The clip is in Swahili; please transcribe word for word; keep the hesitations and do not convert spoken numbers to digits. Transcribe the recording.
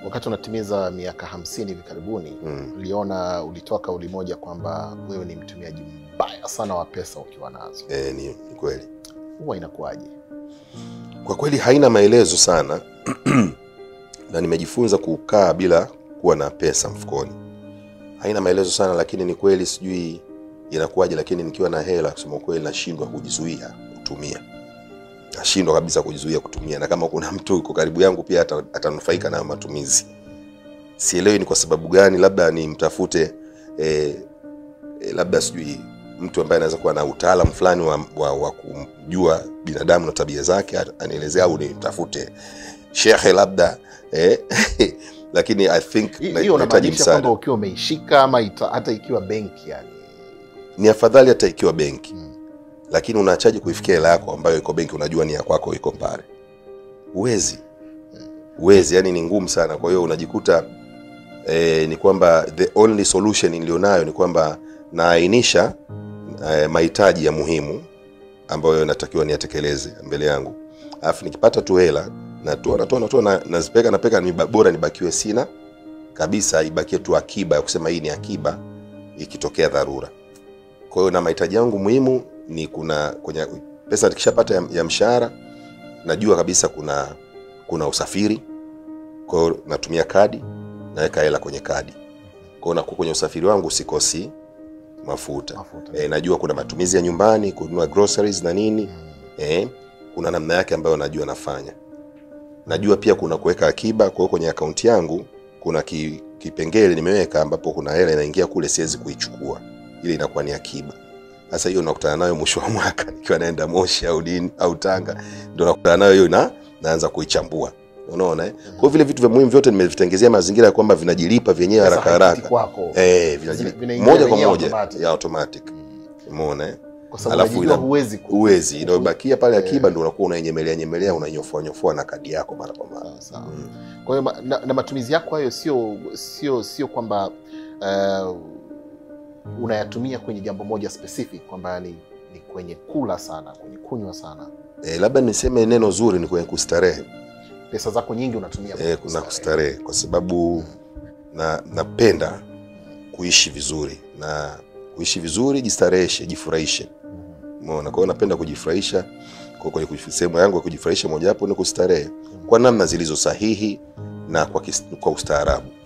wakati unatimiza miaka hamsini hivi karibuni, mm. uliona ulitoa kauli moja kwamba wewe ni mtumiaji mbaya sana wa pesa ukiwa nazo. Eh, ni, ni kweli. Huwa inakuaje? Kwa kweli haina maelezo sana. Na nimejifunza kukaa bila kuwa na pesa mfukoni. Haina maelezo sana, lakini ni kweli sijui inakuaje, lakini nikiwa na hela kusema kweli nashindwa kujizuia kutumia. Nashindwa kabisa kujizuia kutumia, na kama kuna mtu yuko karibu yangu pia atanufaika na matumizi. Sielewi ni kwa sababu gani, labda ni mtafute eh, eh, labda sijui mtu ambaye anaweza kuwa na utaalamu fulani wa, wa, wa kumjua binadamu na tabia zake anielezea, au ni mtafute shekhe labda eh lakini I think hiyo unamaanisha kwamba ukiwa umeishika ama ita, hata ikiwa benki yani ni afadhali hata ikiwa benki. Hmm. Lakini unaachaje kuifikia hela yako ambayo iko benki, unajua ni ya kwako iko pale? Uwezi. Uwezi, yani ni ngumu sana. Kwa hiyo unajikuta eh, ni kwamba the only solution nilionayo ni kwamba naainisha eh, mahitaji ya muhimu ambayo natakiwa niyatekeleze mbele yangu. Alafu nikipata tu hela natoa natoa natoa na nazipeka napeka, ni bora nibakiwe sina kabisa, ibakie tu akiba ya kusema hii ni akiba ikitokea dharura. Kwa hiyo na mahitaji yangu muhimu ni kuna kwenye pesa nikishapata ya, ya mshahara, najua kabisa kuna kuna usafiri. Kwa hiyo natumia kadi, naweka hela kwenye kadi. Kwa hiyo kwenye usafiri wangu sikosi mafuta. mafuta. E, najua kuna matumizi ya nyumbani, kununua groceries na nini. Hmm. E, kuna namna yake ambayo najua nafanya. Najua pia kuna kuweka akiba. Kwa hiyo kwenye akaunti yangu kuna ki, kipengele nimeweka ambapo kuna hela inaingia kule, siwezi kuichukua. Ile inakuwa ni akiba. Sasa hiyo nakutana nayo mwisho wa mwaka nikiwa naenda Moshi au Dini au Tanga, ndio nakutana nayo hiyo na naanza kuichambua. Unaona eh? Kwa vile vitu vya muhimu vyote nimevitengezea mazingira ya kwamba vinajilipa vyenyewe haraka haraka. Eh, vinajilipa moja kwa moja ya automatic. Umeona eh? Kwa sababu unajua huwezi huwezi inayobakia pale akiba ndio unakuwa unainyemelea nyemelea, unanyofoa nyofoa na kadi yako mara kwa mara. Sawa. Mm. Kwa hiyo na, na matumizi yako hayo sio sio sio kwamba uh, unayatumia kwenye jambo moja specific, kwamba ni, ni kwenye kula sana, kwenye kunywa sana. Eh, labda niseme neno zuri ni kwenye kustarehe. Pesa zako nyingi unatumia eh, kuna kustarehe kwa sababu na napenda kuishi vizuri, na kuishi vizuri jistareheshe, jifurahishe. Umeona? Kwa hiyo napenda kujifurahisha. Kwa kwenye sehemu yangu ya kujifurahisha moja hapo ni kustarehe kwa namna zilizo sahihi na kwa, kwa ustaarabu.